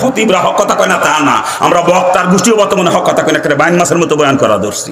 খতিবরা হক কথা কয় না তা না, আমরা বক্তার গোষ্ঠীও বর্তমানে হক কথা কয় না, একটা বাইন মাসের মতো বয়ান করা ধরছি।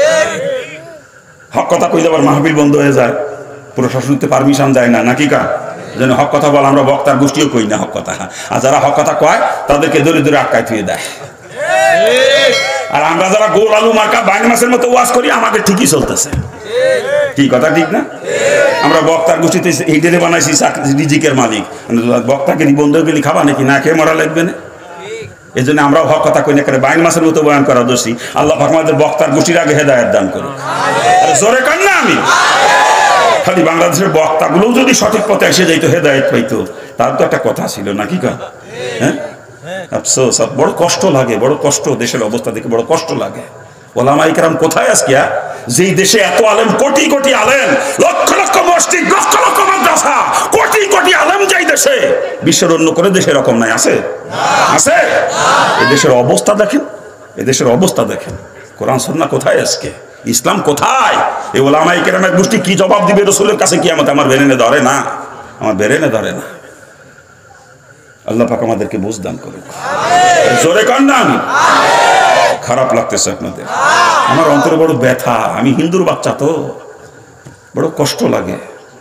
হক কথা কইলে আবার মাহফিল বন্ধ হয়ে যায়, প্রশাসনতে পারমিশন দেয় না, নাকি কা যেন হক কথা বল, আমরা বক্তার গোষ্ঠীও কই না হক কথা। আর যারা হক কথা কয় তাদেরকে দূরে দূরে আটকায় থুয়ে দেয়। আর আমরা যারা গোল আলু মার্কা বাইন মাসের মতো ওয়াজ করি, আমাদের ঠিকই চলতেছে। কি কথা ঠিক না? আমরা বক্তার গোষ্ঠীতে হিডেরে বানাইছি রিজিকের মালিক, বক্তাকে বন্ধ গেলি খাবা নাকি, না খেয়ে মরা লাগবে না? এই জন্য আমরাও হক কথা কই না, করে বাইন মাসের মতো বয়ান করা দোষী। আল্লাহ পাক আমাদের বক্তার গোষ্ঠীর আগে হেদায়েত দান করুক। জোরে কান না আমি খালি বাংলাদেশের বক্তাগুলোও যদি সঠিক পথে এসে যাইতো, হেদায়েত পাইতো, তার তো একটা কথা ছিল, নাকি কা? হ্যাঁ, আফসোস, বড় কষ্ট লাগে, বড় কষ্ট, দেশের অবস্থা দেখে বড় কষ্ট লাগে। ওলামায়ে কেরাম কোথায় আজকে? যেই দেশে এত আলেম, কোটি কোটি আলেম, লক্ষ লক্ষ মসজিদ, লক্ষ লক্ষ মাদ্রাসা, কোটি কোটি আলেম, যাই দেশে বিশ্বের অন্য কোনো দেশে এরকম নাই, আছে? আছে? এই দেশের অবস্থা দেখেন, এই দেশের অবস্থা দেখেন। কোরআন সুন্নাহ কোথায় আজকে? ইসলাম কোথায়? এই ওলামায়ে কেরামের গোষ্ঠী কি জবাব দিবে রাসূলের কাছে কিয়ামতে? আমার বেরেনে ধরে না, আমার বেরেনে ধরে না। আল্লাহ পাক আমাদেরকে বুঝ দান করুক। জোরে কান না আমি। খারাপ লাগতেছে আপনাদের, আমার অন্তরে বড় ব্যথা। আমি হিন্দুর বাচ্চা তো, বড় কষ্ট লাগে।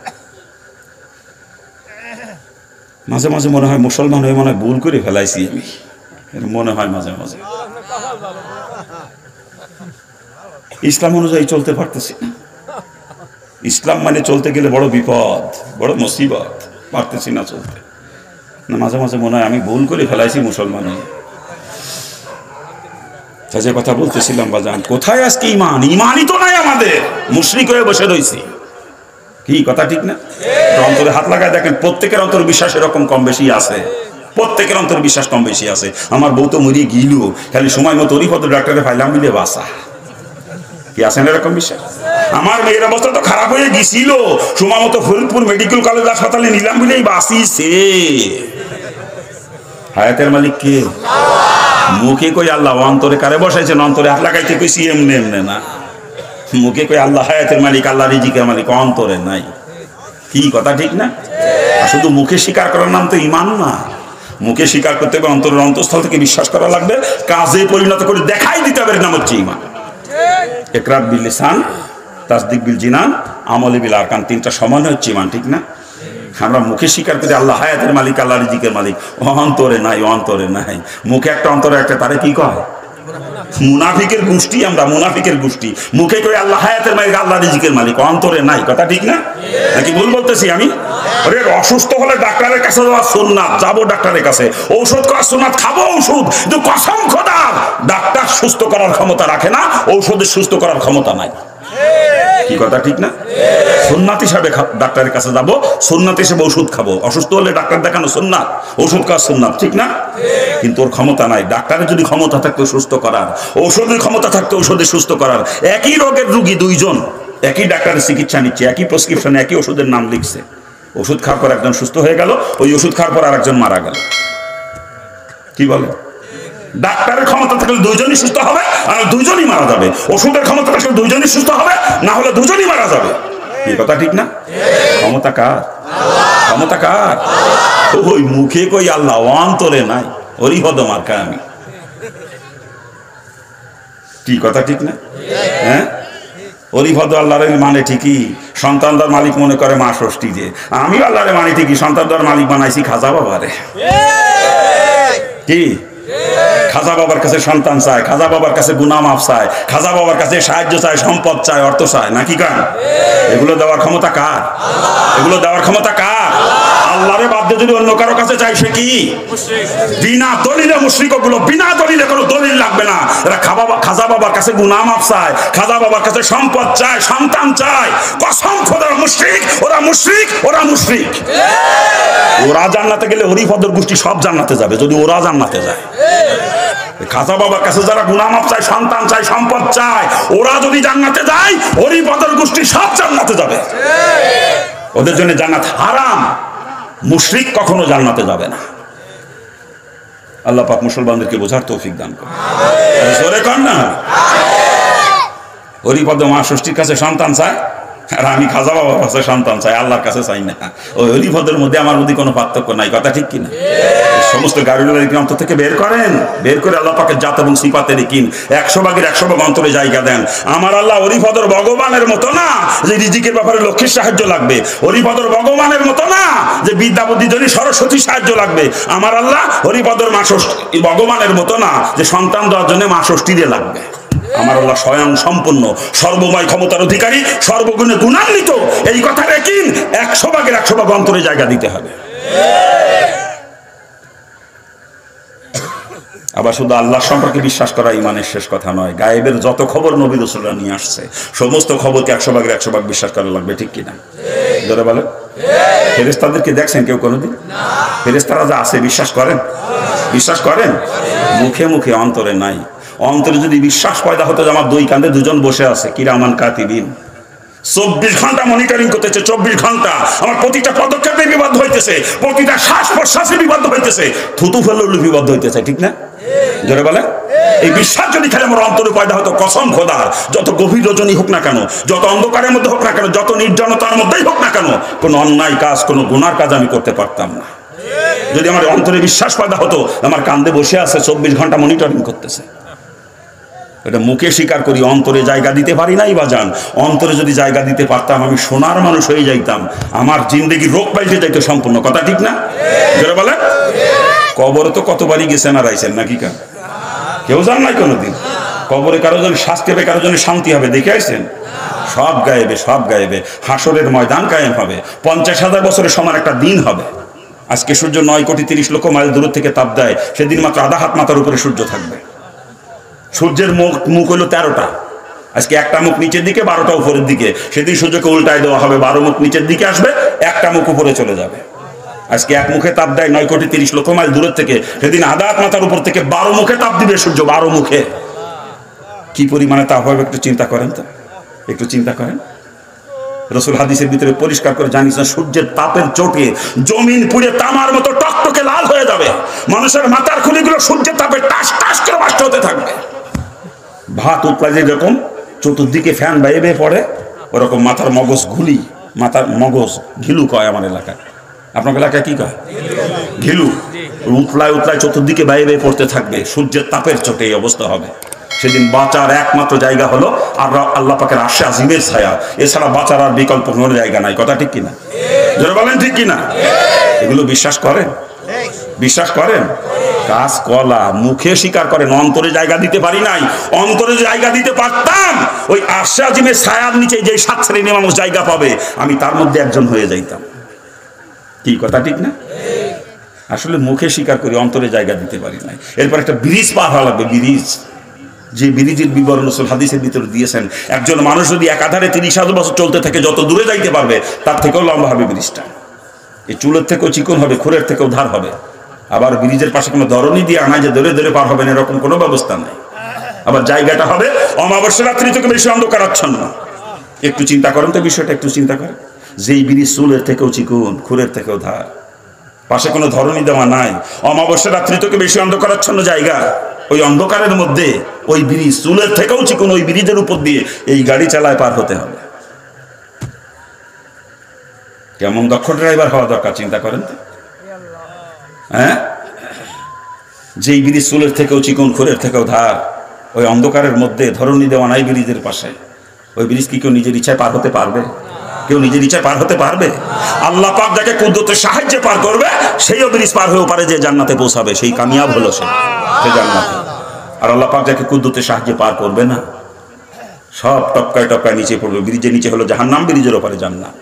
মাঝে মাঝে মনে হয় মুসলমান হয়ে মনে হয় ভুল করে ফেলাইছি আমি, মনে হয় মাঝে মাঝে। ইসলাম অনুযায়ী চলতে পারতেছি না। ইসলাম মানে চলতে গেলে বড় বিপদ, বড় মুসিবত, পারতেছি না চলতে। না, মাঝে মাঝে মনে হয় আমি ভুল করে ফেলাইছি মুসলমান হয়ে। যে কথা বলতেছিলাম বাজান, কোথায় আজকে ইমান? ইমানই তো নাই আমাদের, মুশরিক হয়ে বসে রয়েছি। কি কথা ঠিক না? অন্তরে হাত লাগায় দেখেন, প্রত্যেকের অন্তর বিশ্বাস এরকম কম বেশি আছে, প্রত্যেকের অন্তর বিশ্বাস কম বেশি আছে। আমার বউ তো মরিয়ে গিল, খালি সময় মতো ওরই পথে ডাক্তারে ফাইলাম মিলে বাসা। কি আছেন এরকম বিশ্বাস? আমার মেয়ের অবস্থা তো খারাপ হয়ে গেছিল, সময় মতো ফরিদপুর মেডিকেল কলেজ হাসপাতালে নিলাম মিলেই বাঁচিছে। হায়াতের মালিক কে? মুখে কই আল্লাহ, অন্তরে কারে বসাইছেন? অন্তরে হাত লাগাইতে কইছি এমনি এমনি না। মুখে কই আল্লাহ হায়াতের মালিক, আল্লাহ রিজিকের মালিক, অন্তরে নাই। কি কথা ঠিক না? শুধু মুখে স্বীকার করার নাম তো ইমান না। মুখে স্বীকার করতে হবে, অন্তরের অন্তঃস্থল থেকে বিশ্বাস করা লাগবে, কাজে পরিণত করে দেখাই দিতে হবে, নাম হচ্ছে ইমান। ইকরার বিল লিসান, তাসদিক বিল জিনান, আমলে বিল আরকান, তিনটা সমান হচ্ছে ইমান, ঠিক না? আমরা মুখে স্বীকার করি আল্লাহ হায়াতের মালিক, আল্লাহ রিজিকের মালিক, অন্তরে নাই, অন্তরে নাই। মুখে একটা, অন্তরে একটা, তারে কি কয়? মুনাফিকের গোষ্ঠী আমরা, মুনাফিকের গোষ্ঠী। মুখে কই আল্লাহ হায়াতের মালিক, আল্লাহ রিজিকের মালিক, অন্তরে নাই। কথা ঠিক না? নাকি ভুল বলতেছি আমি? আরে অসুস্থ হলে ডাক্তারের কাছে যাওয়া সুন্নাত, যাবো ডাক্তারের কাছে, ঔষধ খাওয়া সুন্নাত, খাবো ঔষধ, কিন্তু কসম খোদার ডাক্তার সুস্থ করার ক্ষমতা রাখে না, ঔষধের সুস্থ করার ক্ষমতা নাই। কি কথা ঠিক না? সুন্নাত হিসাবে ডাক্তারের কাছে যাবো, সুন্নাত হিসেবে ওষুধ খাবো। অসুস্থ হলে ডাক্তার দেখানো সুন্নাত, ওষুধ খাওয়া সুন্নাত, ঠিক না? কিন্তু ওর ক্ষমতা নাই। ডাক্তারের যদি ক্ষমতা থাকতো সুস্থ করার, ঔষধের ক্ষমতা থাকতো ঔষধে সুস্থ করার, একই রোগের রুগী দুইজন একই ডাক্তারের চিকিৎসা নিচ্ছে, একই প্রেসক্রিপশনে একই ওষুধের নাম লিখছে, ওষুধ খাওয়ার পর একজন সুস্থ হয়ে গেল, ওই ওষুধ খাওয়ার পর আরেকজন মারা গেল। কি বলে? ডাক্তারের ক্ষমতা থাকলে দুইজনই সুস্থ হবে, আর দুইজনই মারা যাবে। ওষুধের ক্ষমতা থাকলে দুইজনই সুস্থ হবে, না হলে দুজনই মারা যাবে। কি কথা ঠিক না? ক্ষমতা কার? ক্ষমতা কার? ওই মুখে কই আল্লাহ, অন্তরে নাই, ওরই হদ মার্কা আমি। কি কথা ঠিক না? হ্যাঁ, ওরই হদ আল্লাহর মানে ঠিকই। সন্তানদার মালিক মনে করে মা ষষ্ঠী, যে আমি আল্লাহরে মানি ঠিকই, সন্তানদার মালিক বানাইছি খাজা বাবারে। কি? খাজা বাবার কাছে সন্তান চায়, খাজা বাবার কাছে গুনাহ মাফ চায়, খাজা বাবার কাছে সাহায্য চায়, সম্পদ চায়, অর্থ চায়, নাকি কার? এগুলো দেওয়ার ক্ষমতা কার? এগুলো দেওয়ার ক্ষমতা কার? আল্লাহরে বাদ দিয়ে যদি অন্য কারো কাছে চাই, সে কি? বিনা দলিলে মুশরিক। ওগুলো বিনা দলিলে, কোনো দলিল লাগবে না। এরা খাজা বাবার কাছে গুনাহ মাফ চায়, খাজা বাবার কাছে সম্পদ চায়, সন্তান চায়। কসম খোদার মুশরিক, ওরা মুশরিক, ওরা মুশরিক। ওরা জান্নাতে গেলে হরিফদর গোষ্ঠী সব জান্নাতে যাবে, যদি ওরা জান্নাতে যায়। খাজা বাবার কাছে যারা গুনাহ মাফ চায়, সন্তান চায়, সম্পদ চায়, ওরা যদি জান্নাতে যায়, হরিপদের গোষ্ঠী সব জান্নাতে যাবে। ওদের জন্য জান্নাত হারাম। মুশরিক কখনো জান্নাতে যাবে না। আল্লাহ পাক মুসলমানদেরকে বোঝার তৌফিক দান করুন। জোরে কর না। হরিপদ মা ষষ্ঠীর কাছে সন্তান চায়, আর আমি খাজা বাবার কাছে সন্তান চাই, আল্লাহর কাছে চাই না। ওই হরিপদের মধ্যে আমার মধ্যে কোনো পার্থক্য নাই। কথা ঠিক কিনা? সমস্ত গাড়িগুলোকে অন্তর থেকে বের করেন, বের করে আল্লাহ পাকের জাত এবং সিফাতের কিন 100% অন্তরে জায়গা দেন। আমার আল্লাহ হরিপদর ভগবানের মতো না যে রিজিকের ব্যাপারে লক্ষ্মীর সাহায্য লাগবে, হরিপদর ভগবানের মতো না যে বিদ্যা বুদ্ধির জন্য সরস্বতী সাহায্য লাগবে। আমার আল্লাহ হরিপদর মা ষষ্ঠী ভগবানের মতো না যে সন্তান দেওয়ার জন্য মা ষষ্ঠীরে লাগবে। আমার আল্লাহ স্বয়ং সম্পূর্ণ, সর্বময় ক্ষমতার অধিকারী, সর্বগুণে গুণান্বিত। এই কথা রেখে 100% অন্তরে জায়গা দিতে হবে। আবার শুধু আল্লাহ সম্পর্কে বিশ্বাস করা ইমানের শেষ কথা নয়, গায়েবের যত খবর নবী রাসূলরা নিয়ে আসছে সমস্ত খবরকে 100% বিশ্বাস করা লাগবে, ঠিক কিনা? জোরে বলেন। ফেরেশতাদেরকে দেখছেন কেউ কোনোদিন? ফেরেশতারা যা আছে বিশ্বাস করেন? বিশ্বাস করেন? মুখে মুখে, অন্তরে নাই। অন্তরে যদি বিশ্বাস পয়দা হতো যে আমার দুই কাঁধে দুজন বসে আছে কিরামান কাতিবিন, 24 ঘন্টা মনিটরিং করতেছে, 24 ঘন্টা আমার প্রতিটা পদক্ষেপে বিবদ্ধ হইতেছে, প্রতিটা শ্বাস প্রশ্বাসে বিবদ্ধ হইতেছে, থুতু ফেললে বিবদ্ধ হইতেছে, ঠিক না? জোরে বলে। এই বিশ্বাস যদি খেলে আমার অন্তরে পয়দা হতো, কসম খোদার, যত গভীর রজনী হোক না কেন, যত অন্ধকারের মধ্যে হোক না কেন, যত নির্জনতার মধ্যেই হোক না কেন, কোনো অন্যায় কাজ, কোনো গুনার কাজ আমি করতে পারতাম না। যদি আমার অন্তরে বিশ্বাস পয়দা হতো আমার কাঁধে বসে আছে 24 ঘন্টা মনিটরিং করতেছে। এটা মুখে স্বীকার করি, অন্তরে জায়গা দিতে পারি নাই বাজান। অন্তরে যদি জায়গা দিতে পারতাম আমি সোনার মানুষ হয়ে যাইতাম, আমার জিন্দেগি রোগ পাল্টে যাইতো সম্পূর্ণ, কথা ঠিক না? যারা বলে কবরে তো কতবারই গেছেন আর আইছেন নাকি? কেউ যান নাই কোনোদিন কবরে? কারো জন্য শাস্তি হবে, কারো জন্য শান্তি হবে, দেখে আইছেন? সব গায়েবে, সব গায়েবে। হাসরের ময়দান কায়েম হবে, 50,000 বছরের সমান একটা দিন হবে। আজকে সূর্য 9,30,00,000 মাইল দূর থেকে তাপ দেয়, সেদিন মাত্র আধা হাত মাথার উপরে সূর্য থাকবে। সূর্যের মুখ হলো 13টা, আজকে একটা মুখ নিচের দিকে, 12টা উপরের দিকে। সেদিন সূর্যকে উল্টায় দেওয়া হবে, 12 মুখ নিচের দিকে আসবে, একটা মুখ উপরে চলে যাবে। আজকে এক মুখে তাপ দেয় 9,30,00,000 মাইল দূরের থেকে, সেদিন আধা হাত মাথার উপর থেকে 12 মুখে তাপ দিবে সূর্য, 12 মুখে। কি পরিমাণে তাপ হবে একটু চিন্তা করেন তো, একটু চিন্তা করেন। রাসূল হাদিসের ভিতরে পরিষ্কার করে জানিয়েছেন, সূর্যের তাপের চোটে জমিন পুড়ে তামার মতো টকটকে লাল হয়ে যাবে, মানুষের মাথার খুলিগুলো সূর্যের তাপে টাস টাস করে বাস্ট হতে থাকবে। ভাত উতলা যেরকম চতুর্দিকে ফ্যান বাইয়ে বেয়ে পড়ে, ওরকম মাথার মগজ ঘুলি, মাথার মগজ ঘিলু কয় আমার এলাকায়। আপনার এলাকায় কি কয়? ঘিলু। উতলায় উতলায় চতুর্দিকে বাইয়ে বেয়ে পড়তে থাকবে, সূর্যের তাপের চোটে এই অবস্থা হবে। সেদিন বাঁচার একমাত্র জায়গা হলো আল্লাহ পাকের আরশে আজিমের ছায়া, এছাড়া বাঁচার আর বিকল্প কোনো জায়গা নাই, কথা ঠিক কিনা? জোরে বলেন ঠিক কিনা? এগুলো বিশ্বাস করেন? বিশ্বাস করেন? কাজ কলা মুখে স্বীকার করেন, অন্তরে জায়গা দিতে পারি নাই। অন্তরে জায়গা দিতে পারতাম, ওই আরশে আজিমের ছায়ার নিচে যে 7 শ্রেণীর মানুষ জায়গা পাবে, আমি তার মধ্যে একজন হয়ে যাইতাম। কি কথা ঠিক না? আসলে মুখে স্বীকার করি, অন্তরে জায়গা দিতে পারি নাই। এরপর একটা ব্রিজ পার হওয়া লাগবে, ব্রিজ। যে ব্রিজের বিবরণ রাসূল হাদিসের ভিতরে দিয়েছেন, একজন মানুষ যদি একাধারে 30,000 বছর চলতে থাকে, যত দূরে যাইতে পারবে তার থেকেও লম্বা হবে ব্রিজটা। এই চুলের থেকেও চিকন হবে, খুরের থেকেও ধার হবে। আবার ব্রিজের পাশে কোনো ধরনী দিয়ে আনায় যে ধরে ধরে পার হবেন এরকম কোনো ব্যবস্থা নাই। আবার জায়গাটা হবে অমাবস্যা রাত্রি থেকে বেশি অন্ধকারাচ্ছন্ন। একটু চিন্তা করেন তো বিষয়টা, একটু চিন্তা করেন। যেই ব্রিজ চুলের থেকেও চিকন, খুরের থেকেও ধার, পাশে কোনো ধরনী দেওয়া নাই, অমাবস্যা রাত্রি থেকে বেশি অন্ধকারাচ্ছন্ন জায়গা, ওই অন্ধকারের মধ্যে ওই ব্রিজ চুলের থেকেও চিকন, ওই ব্রিজের উপর দিয়ে এই গাড়ি চালায় পার হতে হবে। কেমন দক্ষ ড্রাইভার হওয়া দরকার চিন্তা করেন তো। হ্যাঁ, যেই ব্রিজ চুলের থেকেও চিকন, খুরের থেকেও ধার, ওই অন্ধকারের মধ্যে ধরনী দেওয়া নাই ব্রিজের পাশে, ওই ব্রিজ কি কেউ নিজের ইচ্ছায় পার হতে পারবে? কেউ নিজের ইচ্ছায় পার হতে পারবে? আল্লাহ পাক যাকে কুদরতের সাহায্যে পার করবে, সেইও ব্রিজ পার হয়েও পারে যে জান্নাতে পৌঁছাবে, সেই কামিয়াব হলো সে জান্নাতে। আর আল্লাহ পাক যাকে কুদরতের সাহায্যে পার করবে না, সব টপকায় টপকায় নিচে পড়বে। ব্রিজের নিচে হলো জাহান্নাম, ব্রিজের ওপারে জান্নাত।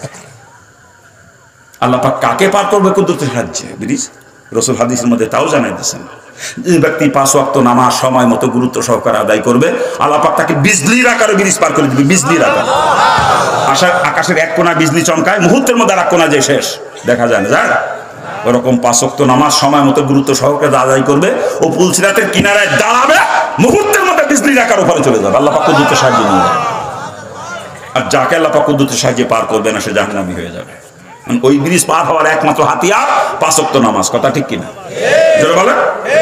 আল্লাহ পাক কাকে পার করবে কুদরতের সাহায্যে? ব্রিজ। রাসূল হাদিসের মধ্যে তাও জানাই দিয়েছেন, যে ব্যক্তি 5 ওয়াক্ত নামাজ সময় মতো গুরুত্ব সহকারে আদায় করবে, আল্লাহ পাক তাকে বিজলির আকারে ব্রিজ পার করে দিবে, বিজলির আকারে। আকাশের এক কোণা বিজলি চমকায়, মুহূর্তের মধ্যে আর এক কোণা যে শেষ দেখা যায় না, যায় ওরকম 5 ওয়াক্ত নামাজ সময় মতো গুরুত্ব সহকারে আদায় করবে, ও পুলসিরাতের কিনারায় দাঁড়াবে, মুহূর্তের মধ্যে বিজলির আকার উপরে চলে যাবে, আল্লাহ পাক কুদরতের সাহায্যে নিয়ে যাবে। আর যাকে আল্লাহ পাক কুদরতের সাহায্যে পার করবে না, সে জাহান্নামী হয়ে যাবে। ওই ব্রিজ পার হওয়ার একমাত্র হাতিয়ার 5 ওয়াক্ত নামাজ, কথা ঠিক কিনা? জোরে বলেন।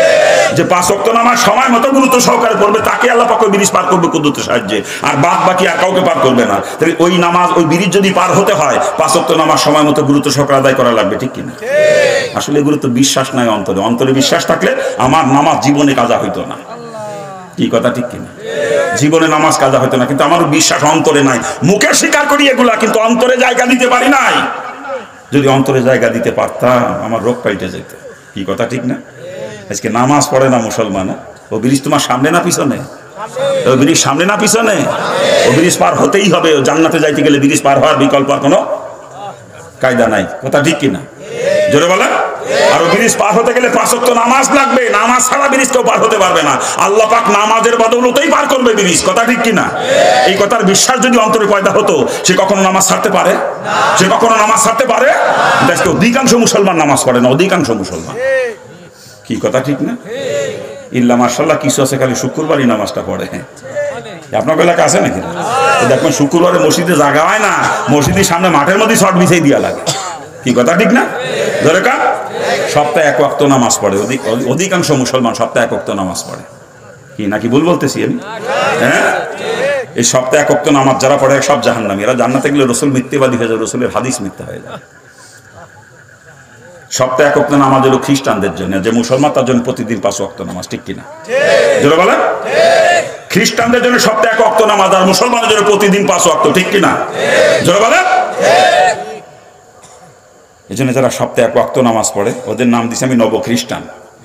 যে 5 ওয়াক্ত নামাজ সময় মতো গুরুত্ব সহকারে পড়বে তাকে আল্লাহ পাক ওই ব্রিজ পার করবে কুদরতের সাহায্যে, আর বাদ বাকি আর কাউকে পার করবে না। তাহলে ওই নামাজ ওই ব্রিজ যদি পার হতে হয় 5 ওয়াক্ত নামাজ সময় মতো গুরুত্ব সহকারে আদায় করা লাগবে, ঠিক কিনা? আসলে এগুলো তো বিশ্বাস নাই অন্তরে। অন্তরে বিশ্বাস থাকলে আমার নামাজ জীবনে কাজা হইতো না। কি কথা ঠিক কিনা? জীবনে নামাজ কাজা হইতো না, কিন্তু আমার বিশ্বাস অন্তরে নাই। মুখে স্বীকার করি এগুলা, কিন্তু অন্তরে জায়গা দিতে পারি নাই। যদি অন্তরে জায়গা দিতে পারতাম আমার রোগ পাল্টে যেত। কি কথা ঠিক না? আজকে নামাজ পড়ে না মুসলমান। ও ব্রিজ তোমার সামনে না পিছনে? ও ব্রিজ সামনে না পিছনে? ও ব্রিজ পার হতেই হবে। জান্নাতে যাইতে গেলে ব্রিজ পার হওয়ার বিকল্প আর কোনো কায়দা নাই। কথা ঠিক কিনা? জোরে বলেন। আর ব্রিজ পার হতে গেলে 5 ওয়াক্ত নামাজ লাগবে। নামাজ ছাড়া ব্রিজ কেউ পার হতে পারবে না। আল্লাহ পাক নামাজের বদৌলতেই পার করবে ব্রিজ। কথা ঠিক কিনা? এই কথার বিশ্বাস যদি অন্তরে পয়দা হতো, সে কখনো নামাজ ছাড়তে পারে? সে কখনো নামাজ ছাড়তে পারে? আজকে অধিকাংশ মুসলমান নামাজ পড়ে না, অধিকাংশ মুসলমান। কি কথা ঠিক না? ইল্লা মাশাআল্লাহ কিছু আছে খালি শুক্রবারই নামাজটা পড়ে। আপনার এলাকা আছে নাকি? দেখবেন শুক্রবারে মসজিদে জায়গা হয় না, মসজিদের সামনে মাঠের মধ্যে শর্ট বিছাই দিয়া লাগে। কি কথা ঠিক না? ধরে কা সপ্তাহে 1 ওয়াক্ত নামাজ পড়ে। অধিকাংশ মুসলমান সপ্তাহে 1 ওয়াক্ত নামাজ পড়ে। কি নাকি ভুল বলতেছি আমি? হ্যাঁ, এই সপ্তাহে 1 ওয়াক্ত নামাজ যারা পড়ে সব জাহান্নামী। এরা জান্নাতে গেলে রসুল মিথ্যাবাদী হয়ে যায়, রসুলের হাদিস মিথ্যা হয়ে যায়। সপ্তাহে 1 ওয়াক্ত নামাজ হলো খ্রিস্টানদের জন্য, যে মুসলমান তার জন্য প্রতিদিন 5 ওয়াক্ত নামাজ। ঠিক কিনা? জোরে বলেন। খ্রিস্টানদের জন্য সপ্তাহে 1 ওয়াক্ত নামাজ, আর মুসলমানের জন্য প্রতিদিন 5 ওয়াক্ত। ঠিক কিনা? জোরে বলেন। এই জন্য যারা সপ্তাহে 1 ওয়াক্ত নামাজ পড়ে ওদের নাম দিছি আমি নব খ্রিস্টান।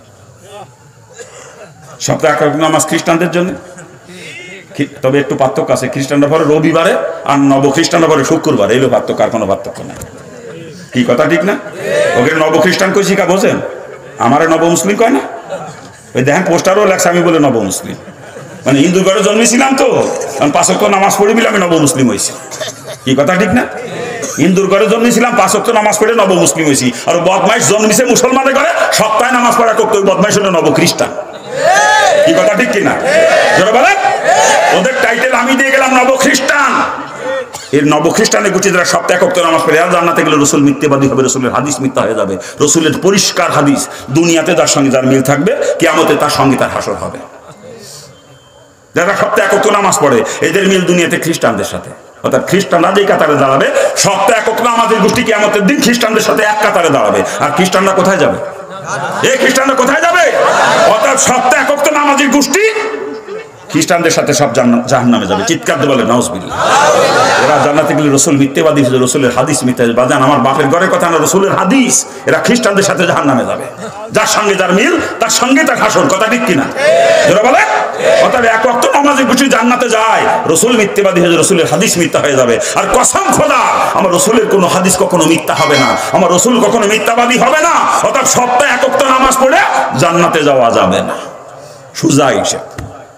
সপ্তাহে 1 ওয়াক্ত নামাজ খ্রিস্টানদের জন্য। তবে একটু পার্থক্য আছে, খ্রিস্টানরা পড়ে রবিবারে আর নব খ্রিস্টানরা পড়ে শুক্রবারে। এইগুলো পার্থক্য, আর কোনো পার্থক্য নাই। কি কথা ঠিক না? ওকে নব খ্রিস্টান কই শিখা বোঝেন? আমারে নব মুসলিম কয় না? ওই দেখেন পোস্টারও লেখছে আমি বলে নব মুসলিম। মানে হিন্দু ঘরে জন্মেছিলাম তো 5 ওয়াক্ত নামাজ পড়ে বলে আমি নব মুসলিম হয়েছি। কি কথা ঠিক না? হিন্দুর ঘরে জন্মেছিলাম, 5 ওয়াক্ত নামাজ পড়ে নব মুসলিম হয়েছি। আর বদমাইশ জন্মেছে মুসলমানের ঘরে, সপ্তাহে নামাজ পড়া করতে ওই বদমাইশ হলো নব খ্রিস্টান। কি কথা ঠিক কিনা? যারা বলেন ওদের টাইটেল আমি দিয়ে গেলাম নব খ্রিস্টান। এর নব খ্রিস্টানের গুটি যারা সপ্তাহে 1 ওয়াক্ত নামাজ পড়ে আর জান্নাতে গেলে রসুল মিথ্যাবাদী হবে, রসুলের হাদিস মিথ্যা হয়ে যাবে। রসুলের পরিষ্কার হাদিস, দুনিয়াতে যার সঙ্গে যার মিল থাকবে কিয়ামতে তার সঙ্গে তার হাসর হবে। যারা সপ্তাহে 1 ওয়াক্ত নামাজ পড়ে এদের মিল দুনিয়াতে খ্রিস্টানদের সাথে। অর্থাৎ খ্রিস্টানরা যেই কাতারে দাঁড়াবে সপ্তাহে 1 ওয়াক্ত নামাজের গোষ্ঠী কিয়ামতের দিন খ্রিস্টানদের সাথে এক কাতারে দাঁড়াবে। আর খ্রিস্টানরা কোথায় যাবে? এই খ্রিস্টানরা কোথায় যাবে? অর্থাৎ সপ্তাহে 1 ওয়াক্ত নামাজের গোষ্ঠী খ্রিস্টানদের সাথে সব জাহান্নামে যাবে। চিৎকার দিয়ে বলে নাউজুবিল্লাহ। এরা জান্নাতে গেলে রসুল মিথ্যাবাদী, রসুলের হাদিস মিথ্যা। বাজান আমার বাপের ঘরের কথা না, রসুলের হাদিস। এরা খ্রিস্টানদের সাথে জাহান্নামে যাবে। যার সঙ্গে যার মিল তার সঙ্গে তার হাসর। কথা ঠিক কিনা? যারা বলে অর্থাৎ 1 ওয়াক্ত নামাজের গোষ্ঠী জান্নাতে যায়, রসুল মিথ্যাবাদী হয়ে রসুলের হাদিস মিথ্যা হয়ে যাবে। আর কসম খোদা আমার রসুলের কোনো হাদিস কখনো মিথ্যা হবে না, আমার রসুল কখনো মিথ্যাবাদী হবে না। অর্থাৎ সপ্তাহে 1 ওয়াক্ত নামাজ পড়ে জান্নাতে যাওয়া যাবে না। সুজা হিসাব।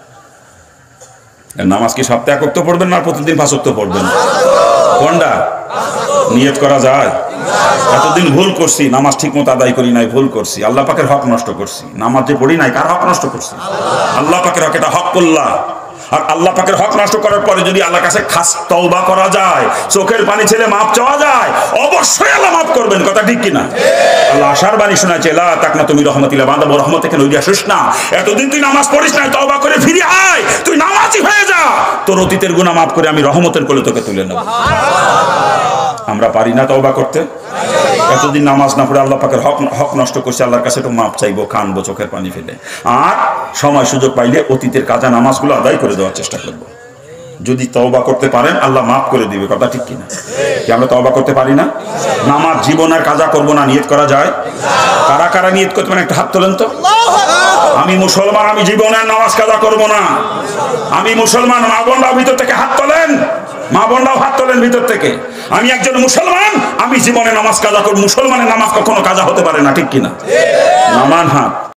নামাজ কি সপ্তাহে 1 ওয়াক্ত পড়বেন না প্রতিদিন 5 ওয়াক্ত পড়বেন? কোনটা নিয়ত করা যায়? এতদিন ভুল করছি, নামাজ ঠিক মতো আদায় করি নাই, ভুল করছি, আল্লাহ পাকের হক নষ্ট করছি। নামাজ যে পড়ি নাই কার হক নষ্ট করছি? আল্লাহ পাকের হক। এটা হক করলাম। আর আল্লাহ পাকের হক নষ্ট করার পরে যদি আল্লাহর কাছে খাস তওবা করা যায়, চোখের পানি ছেলে মাপ চাওয়া যায়, অবশ্যই আল্লাহ মাফ করবেন। কথা ঠিক কিনা? আল্লাহ আশার বাণী শোনাচ্ছে, লা তাকনাতু মির রাহমাতিল্লাহ, বান্দা বড় রহমত থেকে নইয়া আসিস না। এতদিন তুই নামাজ পড়িস না, তওবা করে ফিরে আয়, তুই নামাজি হয়ে যা, তোর অতীতের গুনাহ মাফ করে আমি রহমতের কোলে তোকে তুলে নেব। আমরা পারি না তওবা করতে? এতদিন নামাজ না পড়ে আল্লাহ পাকের হক নষ্ট করছে, আল্লাহর কাছে একটু মাপ চাইবো, কানবো চোখের পানি ফেলে। আর সময় সুযোগ পাইলে অতীতের কাজা নামাজগুলো আদায় করে দেওয়ার চেষ্টা করবো। যদি তওবা করতে পারেন আল্লাহ মাফ করে দিবে। কথা ঠিক কিনা? কি আমরা তওবা করতে পারি না? নামাজ জীবনের কাজা করবো না, নিয়ত করা যায়? কারা কারা নিয়ত করতে পারেন? একটা হাত তোলেন তো। আমি মুসলমান, আমি জীবনের নামাজ কাজা করবো না। আমি মুসলমান। মা বোনরাও ভিতর থেকে হাত তোলেন, মা বোনরাও হাত তোলেন ভিতর থেকে। আমি একজন মুসলমান, আমি জীবনে নামাজ কাজা করব। মুসলমানের নামাজ কখনো কাজা হতে পারে না। ঠিক কিনা? নামান হাত।